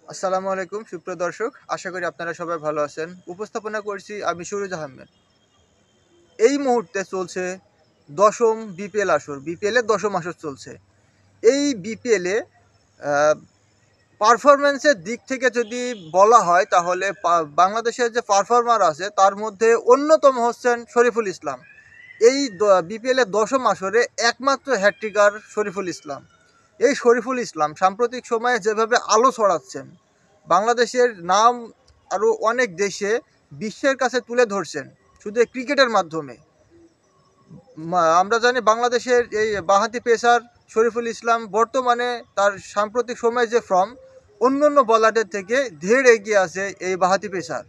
আসসালামু আলাইকুম সুপ্রিয় দর্শক, আশা করি আপনারা সবাই ভালো আছেন। উপস্থাপনা করছি আমি সুরজ আহমেদ। এই মুহূর্তে চলছে দশম বিপিএল আসর, বিপিএল এর দশম আসর চলছে। এই বিপিএল এ পারফরমেন্সের দিক থেকে যদি বলা হয় তাহলে বাংলাদেশের যে পারফর্মার আছে তার মধ্যে অন্যতম হচ্ছেন শরীফুল ইসলাম। এই বিপিএল এর দশম আসরে একমাত্র হ্যাট্রিকার শরীফুল ইসলাম। এই শরীফুল ইসলাম সাম্প্রতিক সময়ে যেভাবে আলো ছড়াচ্ছেন, বাংলাদেশের নাম আরও অনেক দেশে বিশ্বের কাছে তুলে ধরছেন শুধু এই ক্রিকেটের মাধ্যমে। আমরা জানি বাংলাদেশের এই বাঁহাতি পেসার শরীফুল ইসলাম বর্তমানে তার সাম্প্রতিক সময়ে যে ফর্ম, অন্যান্য বলারদের থেকে ধীর এগিয়ে আছে এই বাঁহাতি পেসার।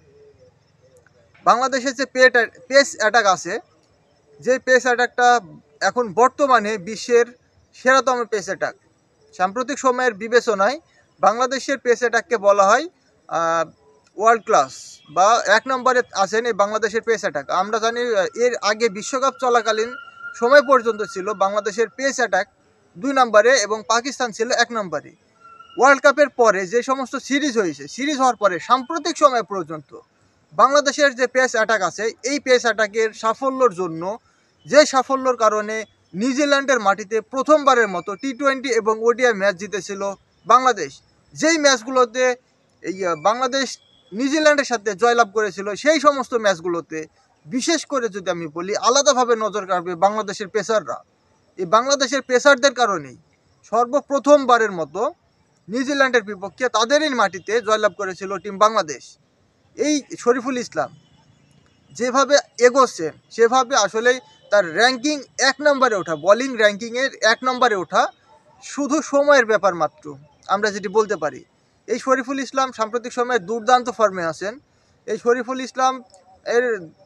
বাংলাদেশের যে পেস অ্যাটাক আছে, যে পেস অ্যাটাকটা এখন বর্তমানে বিশ্বের সেরাতম পেস অ্যাটাক। সাম্প্রতিক সময়ের বিবেচনায় বাংলাদেশের পেস অ্যাটাককে বলা হয় ওয়ার্ল্ড ক্লাস বা এক নম্বরে আছেন এই বাংলাদেশের পেস অ্যাটাক। আমরা জানি এর আগে বিশ্বকাপ চলাকালীন সময় পর্যন্ত ছিল বাংলাদেশের পেস অ্যাটাক 2 নম্বরে এবং পাকিস্তান ছিল 1 নম্বরে। ওয়ার্ল্ড কাপের পরে যে সমস্ত সিরিজ হয়েছে, সিরিজ হওয়ার পরে সাম্প্রতিক সময় পর্যন্ত বাংলাদেশের যে পেস অ্যাটাক আছে, এই পেস অ্যাটাকের সাফল্যর জন্য, যে সাফল্যর কারণে নিউজিল্যান্ডের মাটিতে প্রথমবারের মতো টি-20 এবং ওডিআই ম্যাচ জিতেছিল বাংলাদেশ। যেই ম্যাচগুলোতে এই বাংলাদেশ নিউজিল্যান্ডের সাথে জয়লাভ করেছিল, সেই সমস্ত ম্যাচগুলোতে বিশেষ করে যদি আমি বলি আলাদাভাবে নজর কাড়বে বাংলাদেশের পেসাররা। এই বাংলাদেশের পেসারদের কারণেই সর্বপ্রথমবারের মতো নিউজিল্যান্ডের বিপক্ষে তাদেরই মাটিতে জয়লাভ করেছিল টিম বাংলাদেশ। এই শরীফুল ইসলাম যেভাবে এগোচ্ছেন সেভাবে আসলেই তার র্যাঙ্কিং 1 নম্বরে ওঠা, বোলিং র্যাঙ্কিংয়ের 1 নম্বরে ওঠা শুধু সময়ের ব্যাপার মাত্র, আমরা যেটি বলতে পারি। এই শরীফুল ইসলাম সাম্প্রতিক সময়ে দুর্দান্ত ফর্মে আছেন। এই শরীফুল ইসলাম এর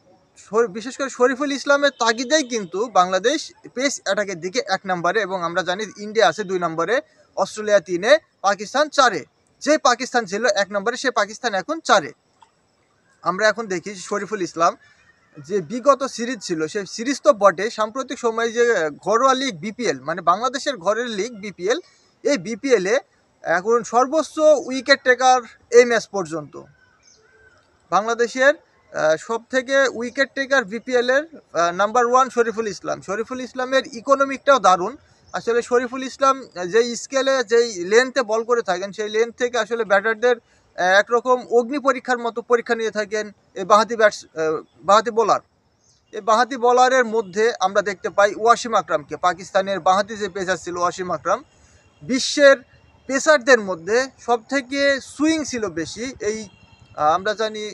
বিশেষ করে শরীফুল ইসলামের তাগিদেই কিন্তু বাংলাদেশ পেস অ্যাটাকের দিকে 1 নম্বরে, এবং আমরা জানি ইন্ডিয়া আছে 2 নম্বরে, অস্ট্রেলিয়া 3-এ, পাকিস্তান 4-এ। যে পাকিস্তান ছিল 1 নম্বরে, সে পাকিস্তান এখন 4-এ। আমরা এখন দেখি শরীফুল ইসলাম যে বিগত সিরিজ ছিল, সেই সিরিজ তো বটে, সাম্প্রতিক সময়ে যে ঘরোয়া লিগ বিপিএল, মানে বাংলাদেশের ঘরের লিগ বিপিএল, এই বিপিএলে এখন সর্বোচ্চ উইকেট টেকার এই ম্যাচ পর্যন্ত বাংলাদেশের সব থেকে উইকেট টেকার বিপিএলের নাম্বার 1 শরীফুল ইসলাম। শরীফুল ইসলামের ইকোনমিকটাও দারুণ। আসলে শরীফুল ইসলাম যেই স্কেলে যেই লেন্থে বল করে থাকেন, সেই লেন্থ থেকে আসলে ব্যাটারদের একরকম অগ্নি পরীক্ষার মতো পরীক্ষা নিয়ে থাকেন এই বাঁহাতি বোলার। এই বাঁহাতি বোলারের মধ্যে আমরা দেখতে পাই ওয়াসিম আকরামকে, পাকিস্তানের বাঁহাতি যে পেসার ছিল ওয়াসিম আকরাম। বিশ্বের পেসারদের মধ্যে সবথেকে সুইং ছিল বেশি এই আমরা জানি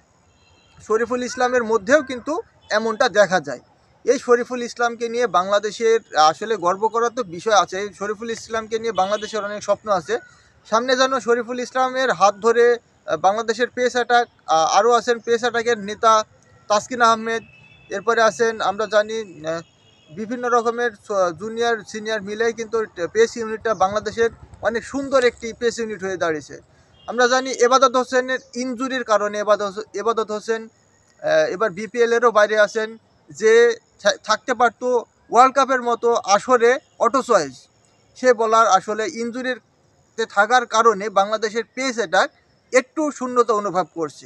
শরীফুল ইসলামের মধ্যেও কিন্তু এমনটা দেখা যায়। এই শরীফুল ইসলামকে নিয়ে বাংলাদেশের আসলে গর্ব করার তো বিষয় আছে। এই শরীফুল ইসলামকে নিয়ে বাংলাদেশের অনেক স্বপ্ন আছে। সামনে যেন শরীফুল ইসলামের হাত ধরে বাংলাদেশের পেস অ্যাটাক, আরও আছেন পেস অ্যাটাকের নেতা তাসকিন আহমেদ, এরপরে আছেন আমরা জানি বিভিন্ন রকমের জুনিয়র সিনিয়র মিলেই কিন্তু পেস ইউনিটটা বাংলাদেশের অনেক সুন্দর একটি পেস ইউনিট হয়ে দাঁড়িয়েছে। আমরা জানি এবাদত হোসেনের ইনজুরির কারণে এবাদত হোসেন এবার বিপিএলেরও বাইরে আছেন, যে থাকতে পারতো ওয়ার্ল্ড কাপের মতো আসরে অটো চয়েস। সে বলার আসলে ইনজুরিতে থাকার কারণে বাংলাদেশের পেস অ্যাটাক একটু শূন্যতা অনুভব করছে,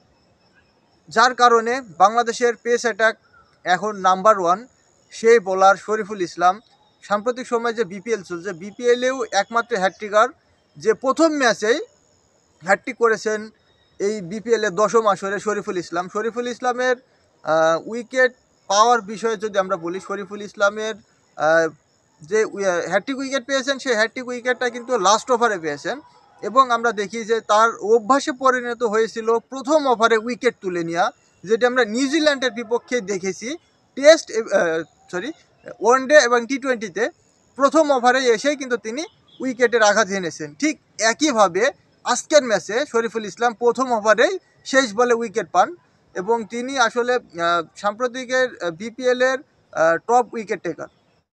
যার কারণে বাংলাদেশের পেস অ্যাটাক এখন নাম্বার 1 সেই বোলার শরীফুল ইসলাম। সাম্প্রতিক সময়ে যে বিপিএল চলছে, বিপিএলেও একমাত্র হ্যাট্রিকার, যে প্রথম ম্যাচেই হ্যাট্রিক করেছেন এই বিপিএলের দশম আসরে শরীফুল ইসলাম। শরীফুল ইসলামের উইকেট পাওয়ার বিষয়ে যদি আমরা বলি, শরীফুল ইসলামের যে হ্যাট্রিক উইকেট পেয়েছেন, সেই হ্যাট্রিক উইকেটটা কিন্তু লাস্ট ওভারে পেয়েছেন, এবং আমরা দেখি যে তার অভ্যাসে পরিণত হয়েছিল প্রথম ওভারে উইকেট তুলে নেওয়া, যেটি আমরা নিউজিল্যান্ডের বিপক্ষে দেখেছি ওয়ানডে এবং টি-20-তে প্রথম ওভারে এসেই কিন্তু তিনি উইকেটের আঘাত এনেছেন। ঠিক একইভাবে আজকের ম্যাচে শরীফুল ইসলাম প্রথম ওভারেই শেষ বলে উইকেট পান, এবং তিনি আসলে সাম্প্রতিকের বিপিএলের টপ উইকেট টেকার।